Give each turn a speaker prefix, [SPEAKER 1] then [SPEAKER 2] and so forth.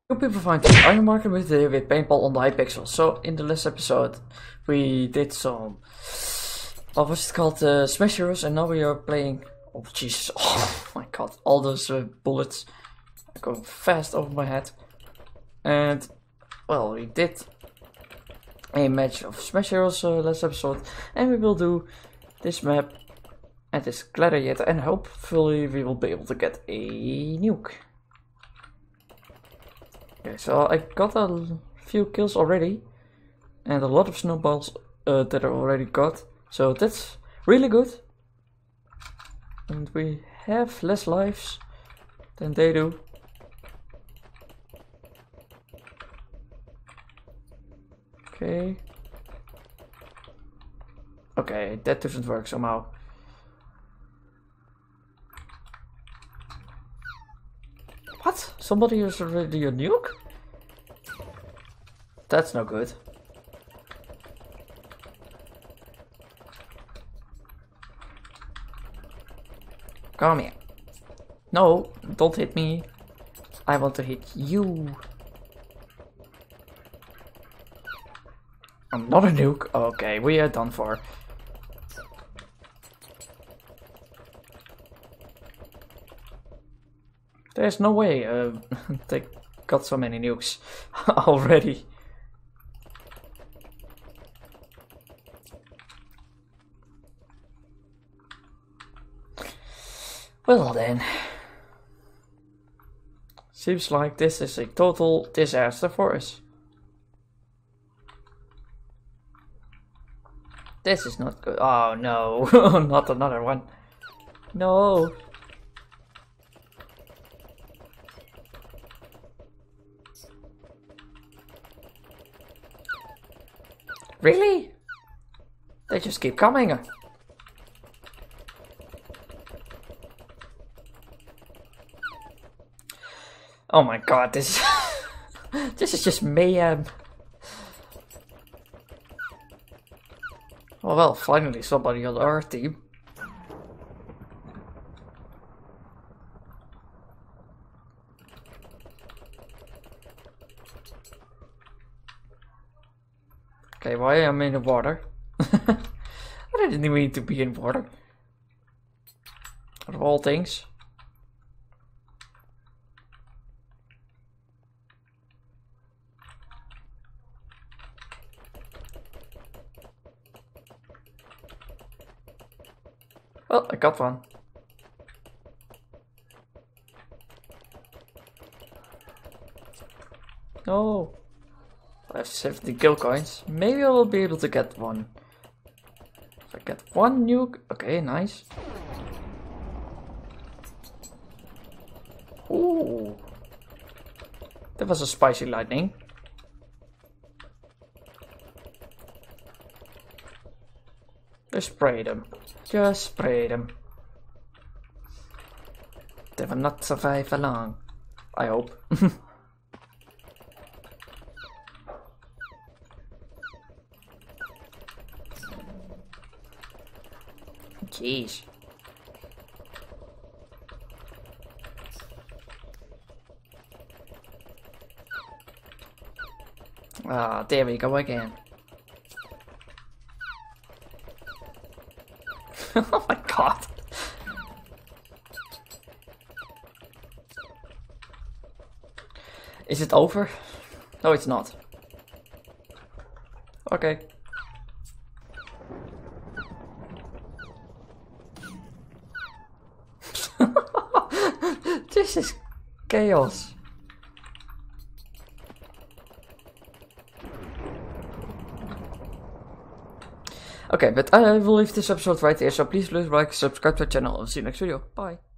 [SPEAKER 1] New people find this Iron Market with paintball on the Hypixel. So in the last episode we did some, what was it called, Smash Heroes, and now we are playing, oh Jesus, oh my god, all those bullets are going fast over my head. And well, we did a match of Smash Heroes last episode, and we will do this map and this gladiator, and hopefully we will be able to get a nuke. Okay, so I got a few kills already, and a lot of snowballs that I already got, so that's really good. And we have less lives than they do. Okay. Okay, that doesn't work somehow. What? Somebody is already a nuke? That's no good. Come here. No, don't hit me. I want to hit you. I'm not a nuke. Okay, we are done for. There's no way they got so many nukes already. Well then. Seems like this is a total disaster for us. This is not good. Oh no, not another one. No. Really? They just keep coming. Oh my god, this this is just mayhem. Oh well, finally somebody on our team. Okay, why am I in the water? I didn't even need to be in water. Out of all things. Well, I got one. No. I have 70 kill coins. Maybe I will be able to get one. If I get one nuke. Okay, nice. Ooh. That was a spicy lightning. Just spray them. Just spray them. They will not survive for long. I hope. Jeez. Ah, there we go again. Oh my god. Is it over? No, it's not. Okay. This is chaos. Okay, but I will leave this episode right here, so please like, subscribe to the channel, and see you next video. Bye.